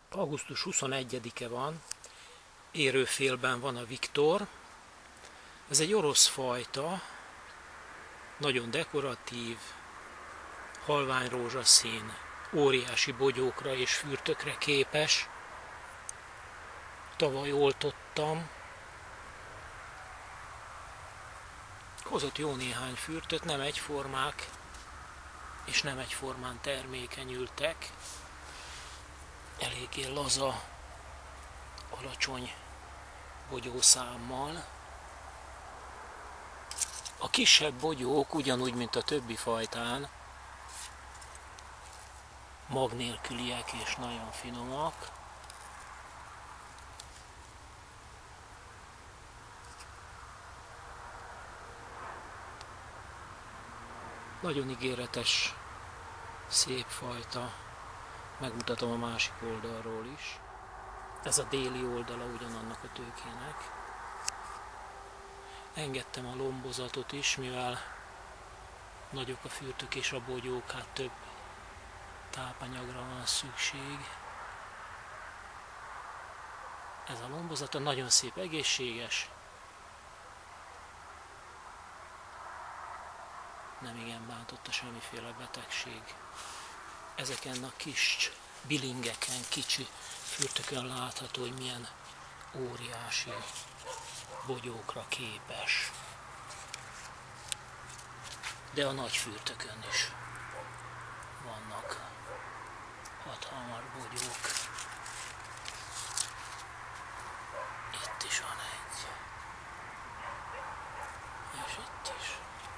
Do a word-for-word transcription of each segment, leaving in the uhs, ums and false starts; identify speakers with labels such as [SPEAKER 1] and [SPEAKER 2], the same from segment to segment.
[SPEAKER 1] augusztus huszonegyedike van, érőfélben van a Viktor. Ez egy orosz fajta, nagyon dekoratív, halvány rózsaszín, óriási bogyókra és fürtökre képes. Tavaly oltottam. Hozott jó néhány fürtöt, nem egyformák, és nem egyformán termékenyültek. Eléggé laza, alacsony bogyószámmal. A kisebb bogyók, ugyanúgy, mint a többi fajtán, mag nélküliek és nagyon finomak. Nagyon ígéretes, szép fajta. Megmutatom a másik oldalról is. Ez a déli oldala ugyanannak a tőkének. Engedtem a lombozatot is, mivel nagyok a fürtök és a bogyók, hát több tápanyagra van szükség. Ez a lombozata nagyon szép, egészséges. Nem igen bántotta semmiféle betegség. Ezeken a kis bilingeken, kicsi fürtökön látható, hogy milyen óriási bogyókra képes. De a nagy fürtökön is vannak hatalmas bogyók. Itt is van egy. És itt is.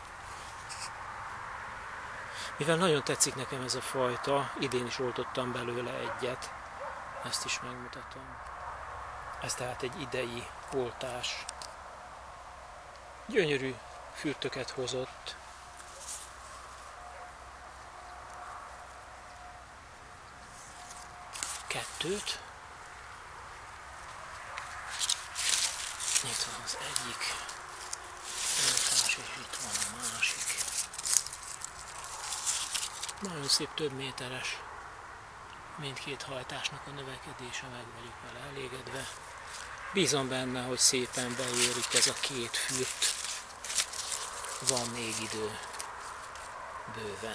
[SPEAKER 1] Mivel nagyon tetszik nekem ez a fajta, idén is oltottam belőle egyet. Ezt is megmutatom. Ez tehát egy idei oltás. Gyönyörű fürtöket hozott. Kettőt. Itt van az egyik oltás, és itt van a másik. Nagyon szép, több méteres mindkét hajtásnak a növekedése, meg vagyok vele elégedve. Bízom benne, hogy szépen beérik ez a két fürt. Van még idő bőven.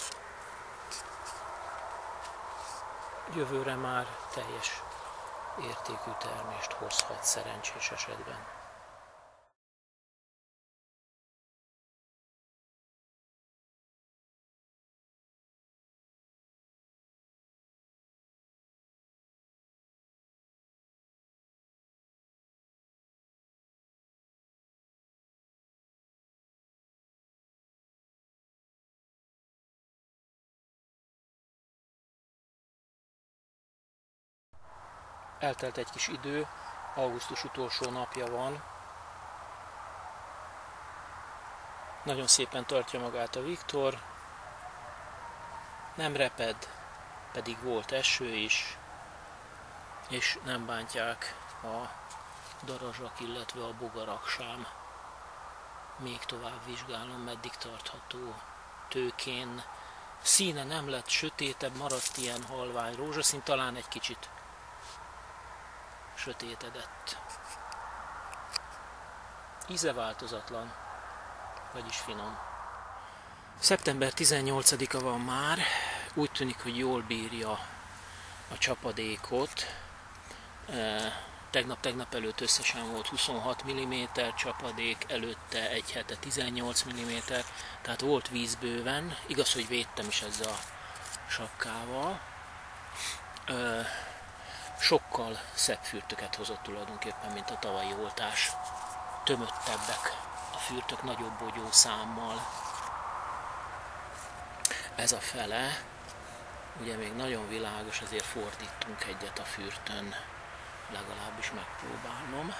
[SPEAKER 1] Jövőre már teljes értékű termést hozhat szerencsés esetben. Eltelt egy kis idő, augusztus utolsó napja van. Nagyon szépen tartja magát a Viktor. Nem reped, pedig volt eső is, és nem bántják a darazsak, illetve a bogarak sem. Még tovább vizsgálom, meddig tartható tőkén. Színe nem lett sötétebb, maradt ilyen halvány rózsaszín, talán egy kicsit sötétedett. Íze változatlan, vagyis finom. szeptember tizennyolcadika van már, úgy tűnik, hogy jól bírja a csapadékot. Tegnap-tegnap előtt összesen volt huszonhat milliméter csapadék, előtte egy hete tizennyolc milliméter, tehát volt víz bőven. Igaz, hogy védtem is ezzel a sapkával. Sokkal szebb fürtöket hozott tulajdonképpen, mint a tavalyi oltás. Tömöttebbek a fürtök, nagyobb bogyószámmal. Ez a fele, ugye még nagyon világos, ezért fordítunk egyet a fürtön, legalábbis megpróbálom.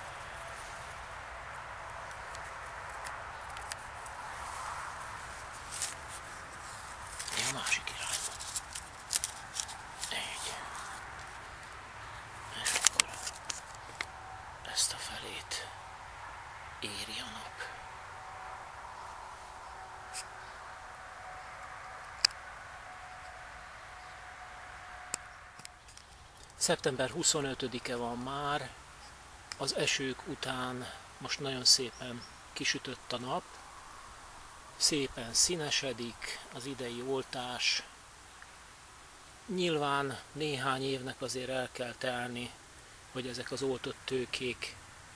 [SPEAKER 1] A másik irányba. Így. És akkor ezt a felét éri a nap. Szeptember huszonötödike van már, az esők után most nagyon szépen kisütött a nap, szépen színesedik az idei oltás. Nyilván néhány évnek azért el kell telni, hogy ezek az oltott tőkék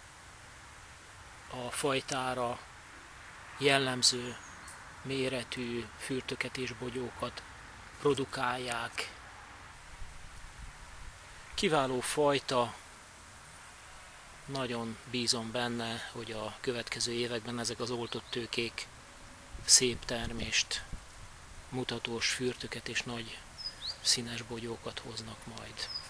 [SPEAKER 1] a fajtára jellemző méretű fürtöket és bogyókat produkálják. Kiváló fajta, nagyon bízom benne, hogy a következő években ezek az oltott tőkék szép termést, mutatós fürtöket és nagy színes bogyókat hoznak majd.